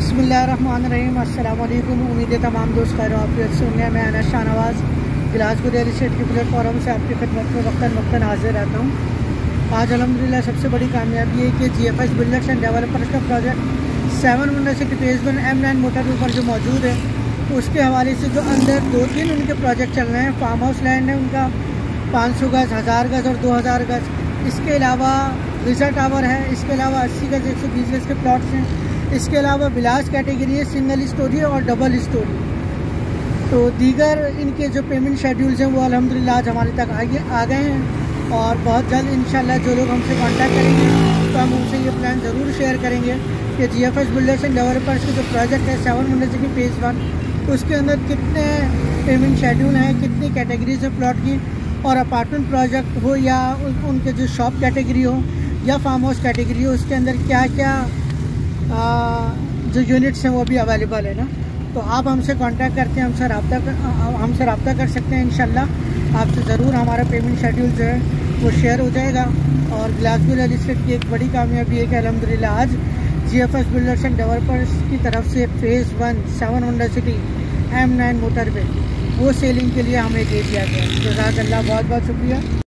बिस्मिल्लाहिर्रहमानिर्रहीम। अस्सलाम वालेकुम। उम्मीद है तमाम दोस्त खैर आफियत से होंगे। मैं अनस शाहनवाज गिलासपुर रियल एस्टेट के प्लेटफॉर्म से आपकी खिदमत में वक्तन हाजिर रहता हूँ। आज अल्हम्दुलिल्लाह सबसे बड़ी कामयाबी है कि GFS बिल्डर्स एंड डेवलपर्स का project 7 university phase 1 M9 motor ऊपर जो मौजूद है, उसके हवाले से जो अंदर 2-3 उनके प्रोजेक्ट चल रहे हैं। फार्म हाउस लैंड है उनका 500 गज, 1000 गज और 2000 गज। इसके अलावा विज़ा टावर है। इसके अलावा 80 गज, 120 गज के प्लॉट्स हैं। इसके अलावा विलास कैटेगरी है, सिंगल स्टोरी और डबल स्टोरी। तो दीगर इनके जो पेमेंट शेड्यूल्स हैं वो अल्हम्दुलिल्लाह आज हमारे तक आ गए हैं और बहुत जल्द इंशाल्लाह जो लोग हमसे कांटेक्ट करेंगे तो हम उनसे ये प्लान ज़रूर शेयर करेंगे कि GFS बिल्डर्स एंड डेवलपर्स के जो प्रोजेक्ट है 7 यूनिवर्सिटी फेज़ 1, उसके अंदर कितने पेमेंट शेड्यूल हैं, कितनी कैटेगरीज है प्लॉट की, और अपार्टमेंट प्रोजेक्ट हो या उनके जो शॉप कैटेगरी हो या फार्म हाउस कैटेगरी हो, उसके अंदर क्या क्या जो यूनिट्स हैं वो भी अवेलेबल है ना। तो आप हमसे कांटेक्ट करते हैं, हमसे रब्ता कर सकते हैं। इंशाल्लाह आपसे ज़रूर हमारा पेमेंट शेड्यूल जो है वो शेयर हो जाएगा। और गिलासपुर रियल एस्टेट की एक बड़ी कामयाबी है कि अल्हम्दुलिल्लाह आज GFS बिल्डर्स एंड डेवलपर्स की तरफ से फेज़ 1 7 यूनिवर्सिटी M9 मोटरवे वो सेलिंग के लिए हमें दे दिया गया। जज़ाकल्लाह, बहुत बहुत शुक्रिया।